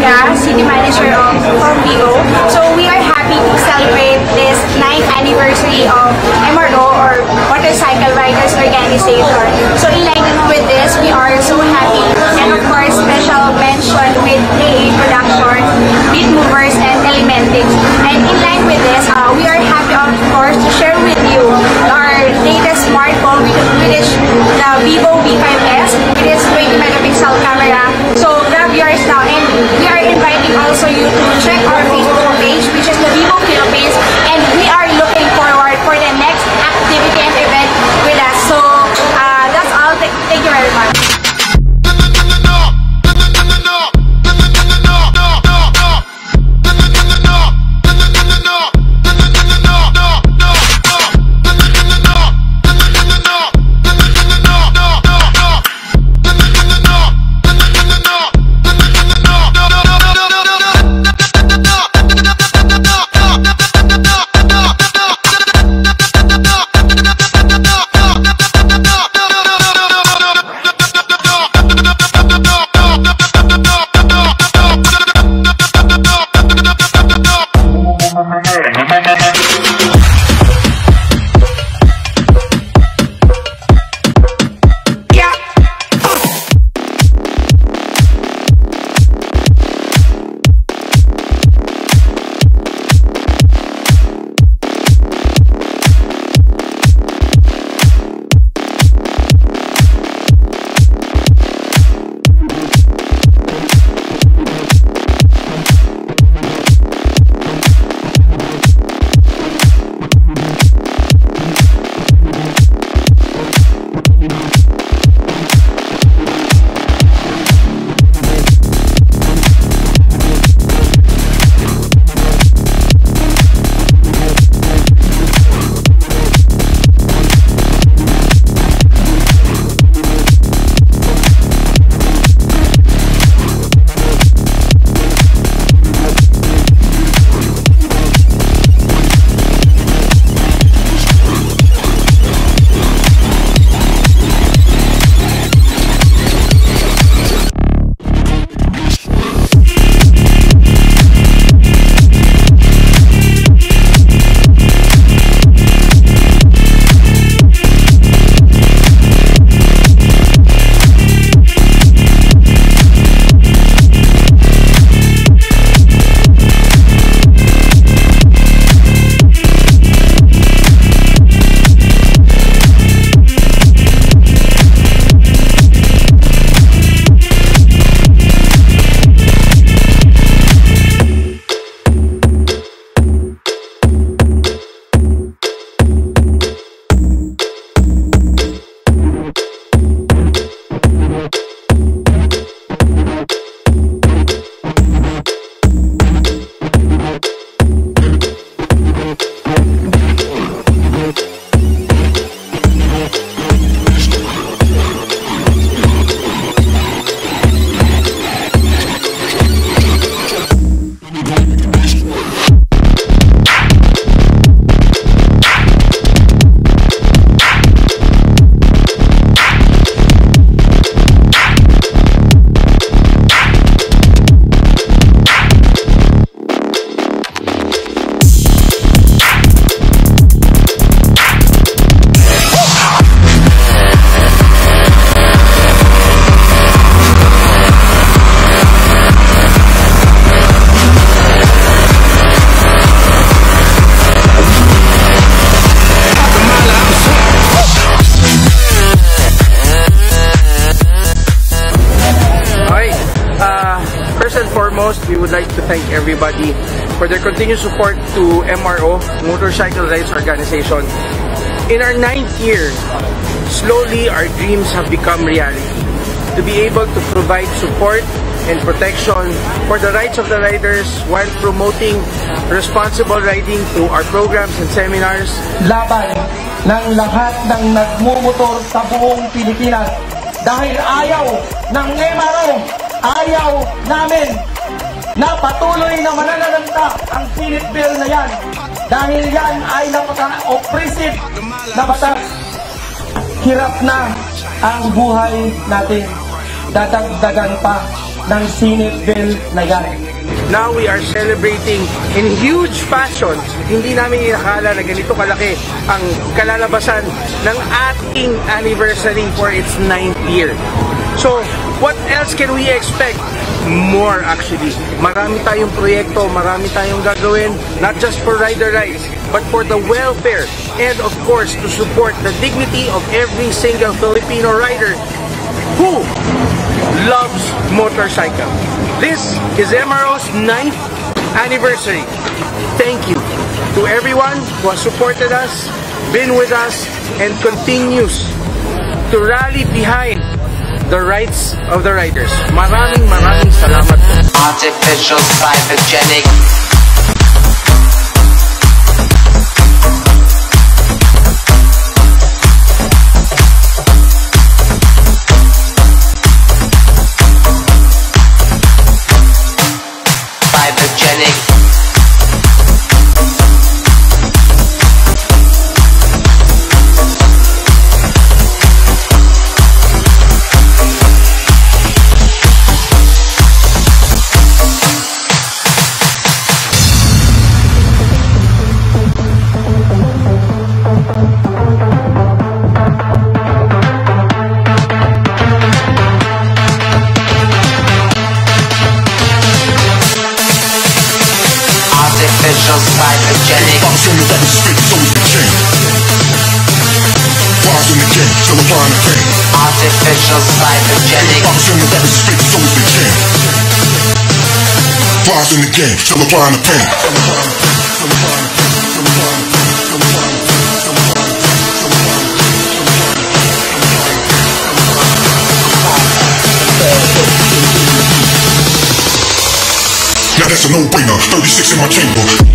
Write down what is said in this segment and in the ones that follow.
Plaka, City Manager from Vivo. So we are happy to celebrate this 9th anniversary of MRO or Motorcycle Riders Organization. So in line with this, we are so happy, and of course special mention with JA Production, with Moverz Ent, Lmntrx. And in line with this, we are happy of course to share with you our latest smartphone, which is the Vivo V5S. It is 20 megapixel camera. So grab yours now, and we are inviting also you to check our Facebook page, which is the Vivo Philippines, and we are looking forward for the next activity and event with us. So that's all. Thank you very much. We would like to thank everybody for their continued support to MRO, Motorcycle Rides Organization. In our 9th year, slowly our dreams have become reality. To be able to provide support and protection for the rights of the riders while promoting responsible riding through our programs and seminars. Laban ng lahat ng nagmumotor sa buong Pilipinas dahil ayaw ng MRO, ayaw namin na patuloy na mananalanta ang Senate bill na yan dahil yan ay napaka-oppressive na batas. Hirap na ang buhay natin. Dadagdagan pa ng sinit bill na yan. Now we are celebrating in huge fashion. Hindi namin inakala na ganito kalaki ang kalalabasan ng ating anniversary for its 9th year. So, what else can we expect? More actually. Marami tayong proyekto, marami tayong gagawin, not just for rider rides, but for the welfare and of course to support the dignity of every single Filipino rider who loves motorcycle. This is MRO's 9th anniversary. Thank you to everyone who has supported us, been with us, and continues to rally behind the rights of the riders. Maraming salamat po. Artificial cybergenic. Artificial cybergenic. Bars in the game, still applying the pain. Now that's a no-brainer, 36 in my chamber.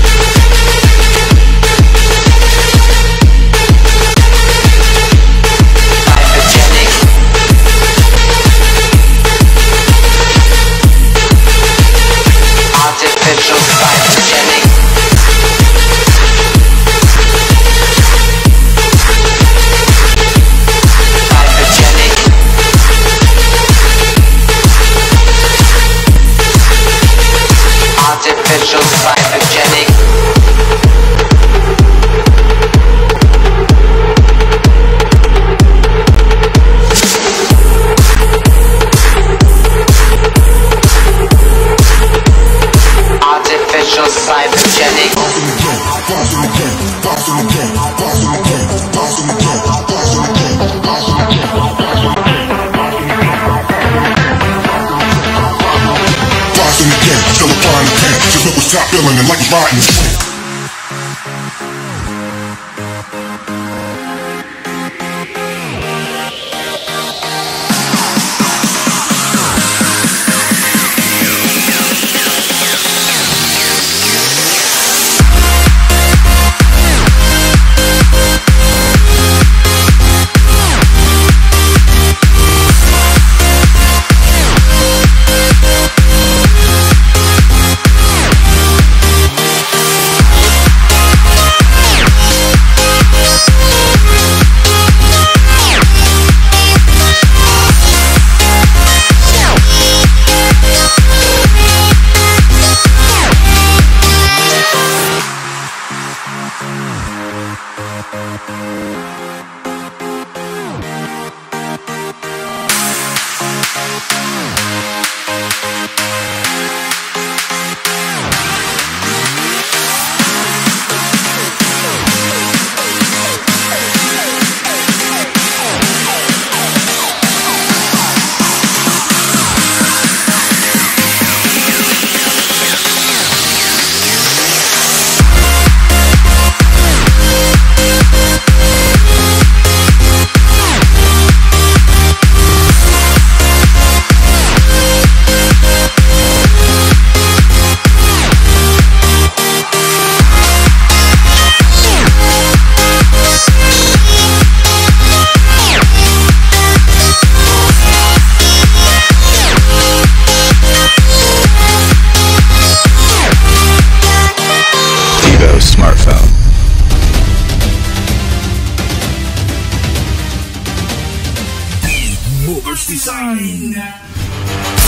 Stop feeling it like it's rotten. Moverz Design.